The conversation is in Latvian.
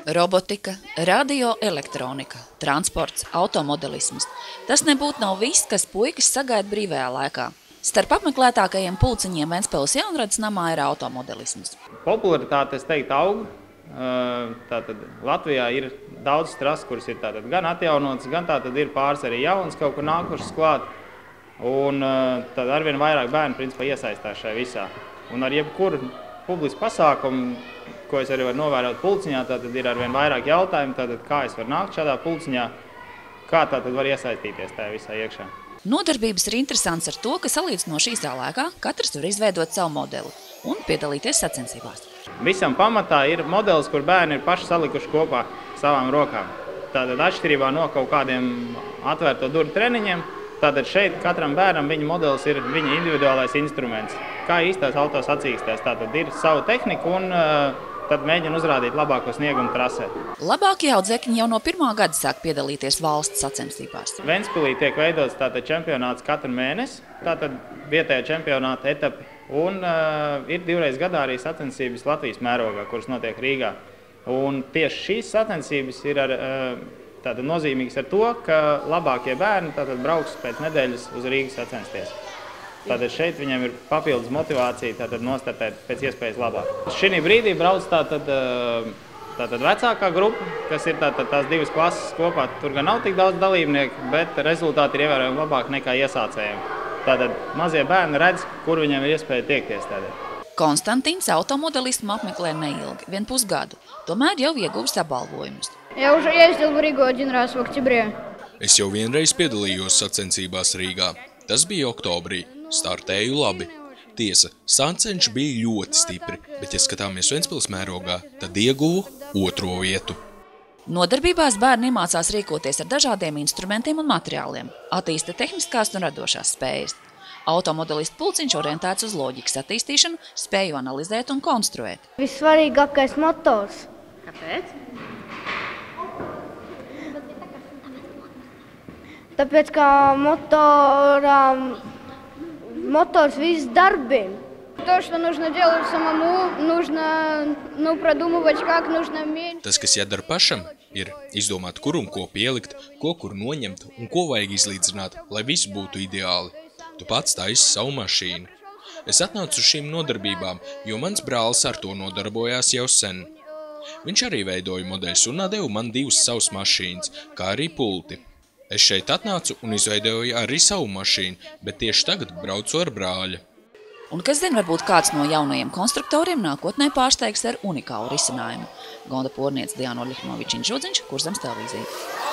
Robotika, radioelektronika, transports, automodelisms. Tas nebūtu nav viss, kas puikas sagaida brīvajā laikā. Starp apmeklētākajiem pulciņiem Ventspils Jaunradas namā ir automodelisms. Popularitāte, es teiktu, aug. Tātad Latvijā ir daudz trases, kuras ir tātad gan atjaunotas, gan tātad ir pāris arī jaunas kaut kur nākušas klāt. Un tad arvien vairāk bērni principā iesaistās šajā visā. Un ar jebkuru publisku pasākumu, ko es arī varu novērot pulciņā, tātad ir arvien vairāk jautājumu, tātad kā es varu nākt šādā pulciņā, kā tātad var iesaistīties tajā visā iekšā. Nodarbības ir interesants ar to, ka salīdzinoši īsā laikā katrs var izveidot savu modeli un piedalīties sacensībās. Visam pamatā ir modelis, kur bērni ir paši salikuši kopā savām rokām. Tātad atšķirībā no kaut kādiem atvērto durvju treniņiem, tātad šeit katram bērnam viņa modelis ir viņa individuālais instruments. Kā īstās auto sacīkstēs, tātad ir savu tehniku un tad mēģina uzrādīt labāko sniegumu trasē. Labākie audzekņi jau no 1. gada sāk piedalīties valsts sacensībās. Ventspilī tiek veidots tātad čempionāts katru mēnesi, tātad vietējā čempionāta etapi. Un ir 2 reizes gadā arī sacensības Latvijas mērogā, kuras notiek Rīgā. Un tieši šīs sacensības ir nozīmīgas ar to, ka labākie bērni tātad brauks pēc nedēļas uz Rīgas sacensties. Tātad šeit viņam ir papildus motivācija tātad nostartēt pēc iespējas labāk. Šī brīdī brauc tātad vecākā grupa, kas ir tātad tās 2 klases kopā. Tur gan nav tik daudz dalībnieku, bet rezultāti ir ievērojami labāk nekā iesācējiem. Tātad mazie bērni redz, kur viņam ir iespēja tiekties tādēļ. Konstantīns automodelismu apmeklē neilgi, 1,5 gadu. Tomēr jau ieguvis apbalvojumus. Я уже ездил в Ригу 1 раз в октябре. Es jau vienreiz piedalījos sacensībās Rīgā. Tas bija oktobrī. Startēju labi. Tiesa, sācenši bija ļoti stipri, bet, ja skatāmies Ventspils mērogā, tad ieguvu 2. vietu. Nodarbībās bērni iemācās rīkoties ar dažādiem instrumentiem un materiāliem, attīsta tehniskās un radošās spējas. Automodelistu pulciņš orientēts uz loģikas attīstīšanu, spēju analizēt un konstruēt. Vissvarīgākais motors. Kāpēc? Tāpēc, ka мотors весь дarbim. То, что нужно делать самому, нужно продумывать, как нужно меньше. Tas, kas jādara pašam, ir izdomāt, kur un ko pielikt, ko kur noņemt un ko vajag izlīdzināt, lai viss būtu ideāli. Tu pats taisi savu mašīnu. Es atnācu uz šīm nodarbībām, jo mans brālis ar to nodarbojās jau sen. Viņš arī veidoja modeļus un deva man 2 savas mašīnas, kā arī pulti. Es šeit atnācu un izveidoju arī savu mašīnu, bet tieši tagad braucu ar brāļa. Un kas zina, varbūt kāds no jaunajiem konstruktoriem nākotnē pārsteigs ar unikālu risinājumu. Gonda Porniece, Diana Oļihnovičiņa Žudziņš, Kurzemes televīzija.